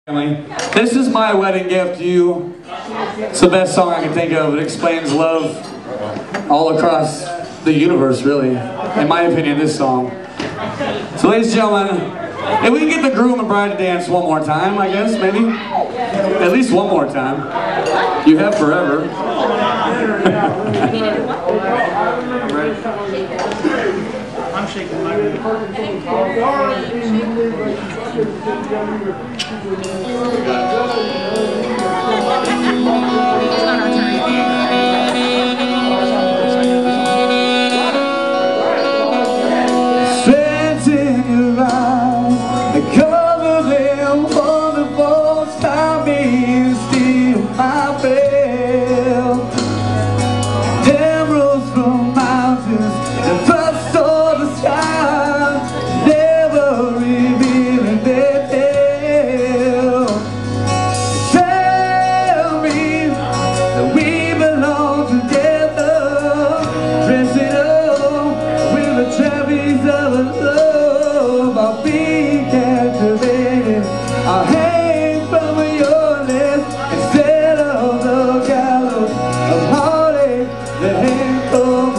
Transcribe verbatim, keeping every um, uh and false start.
This is my wedding gift to you. It's the best song I can think of. It explains love all across the universe, really. In my opinion, this song. So ladies and gentlemen, if we can get the groom and bride to dance one more time, I guess, maybe? At least one more time. You have forever. I'm shaking my head. Sweat in your eyes, the color them wonderful, stop me and steal my bell. Emeralds from mountains and first on the sky, never revealing their tale. Tell me that we belong together, dressing up with the trapeze of love. I'll be captivated, I'll hang from your lips instead of the gallows of heartache. The handful